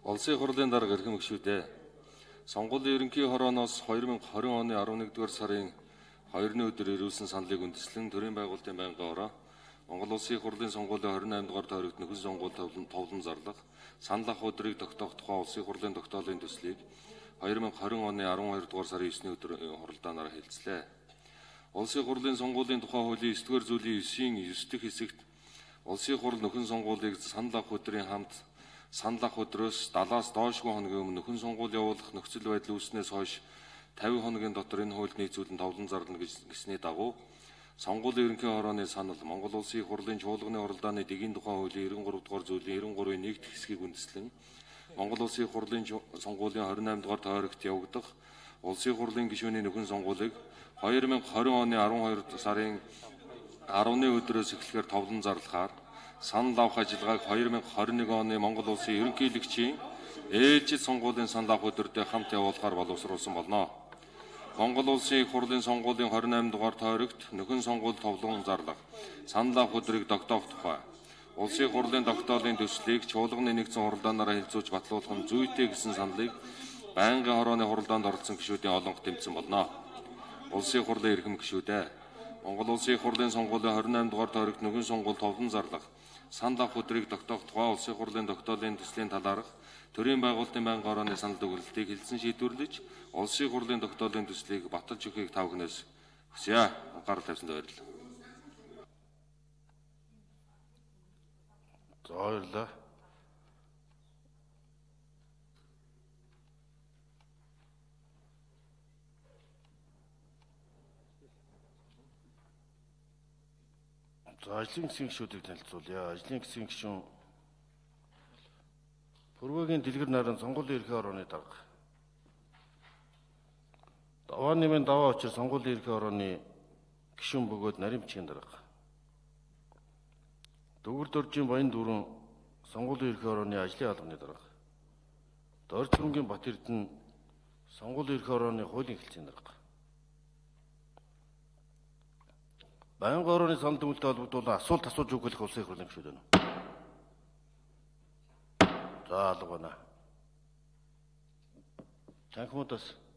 Улсын хурлын дарга эрхэм гишүүдээ сонгуулийн ерөнхий хорооноос 2020 оны 11-р сарын 2-ны өдөр ирүүлсэн саналыг үндэслэн төрийн байгуулалтын байнгын ороо Монгол Улсын хурлын сонгуулийн 28-р тойрогт нөхөн сонгуул товлон зарлах санал ах өдрийг тогтоох тухай Улсын хурлын тогтоолын төслийг 2020 оны 12-р сарын 9-ний өдөр хуралдаанаар хэлцлээ. Улсын хурлын сонгуулийн тухай хуулийн 9-р зүйлийн 9-ийн 9 дэх хэсэгт Улсын хурл нөхөн сонгуулийг санал ах өдрийн хамт санал ах өдрөөс 70-аас доошгүй хоногийн өмнө нөхөн сонгуул явуулах нөхцөл байдал үүснээс хойш 50 хоногийн дотор энэ хуульд нийцүүлэн товлон зарлана гэсний дагуу сонгуулийн ерөнхий хорооны санал Монгол Улсын хурлын чуулганы хуралдааны дэгийн тухай хуулийн 93 дугаар зүйлийн 93-ийн 1 дэх хэсгийг үндэслэн Монгол Улсын хурлын сонгуулийн 28 дугаар тойрогт явагдах Улсын хурлын гишүүний нөхөн сонгуулийг 2020 оны 12 сарын 10-ны өдрөөс эхлэхээр товлон зарлахаар санал авах ажиллагааг 2021 оны Монгол Улсын ерөнхийлөгчийн ээлжид сонгуулийн санал авах өдрөдөө хамт явуулахаар боловсруулсан болно. Монгол Улсын хурлын сонгуулийн 28 дугаар тойрогт нөхөн сонгуул товлон зарлах санал авах өдрийг тогтоох тухай Улсын хурлын тогтоолын төслийг чуулганы нэгдсэн хуралдаанаараа хэлцүүлж батлуулах нь зүйтэй гэсэн саналыг байнгын хорооны хуралдаанд оролцсон гишүүдийн олонх тэмцсэн болно. Улсын хурлын эрхэм гишүүдээ Монгол Улсын хурлын сонгуулийн 28 дугаар тойрогт нөхөн сонгуул товлон зарлах санал авах өдрийг тогтоох тухай Улсын хурлын тогтоолын төслийн талаарх төрийн байгуулалтын байнгын хорооны санал дүгнэлтийг хэлсэн шийдвэрлэж Улсын хурлын тогтоолын төслийг баталж өгөхийг та бүхнээс хүсье. Анхаарал тавьсанд баярлалаа. За баярлалаа. За ажлын хэсгийн гишүүдийг танилцуулъя. Ажлын хэсгийн гишүүн Пүрвэгийн дэлгэр наран сонгуулийн ерхий хорооны дарга. Даваа нэмэн даваа очир сонгуулийн ерхий хорооны гишүүн бөгөөд нарийн бичгийн дарга. Дөгөр дөржийн Баян дүүрэн сонгуулийн ерхий хорооны ажлын албаны дарга. Дорж хөрөнгийн Бат Эрдэнэ сонгуулийн ерхий хорооны хуулийн хэлтсийн дарга. Байнгын хорооны санал дүгнэлтэд холбогдуулан асуулт асууж өгөх Улсын хурлын гишүүд байна. За алга байна. Танхимудаас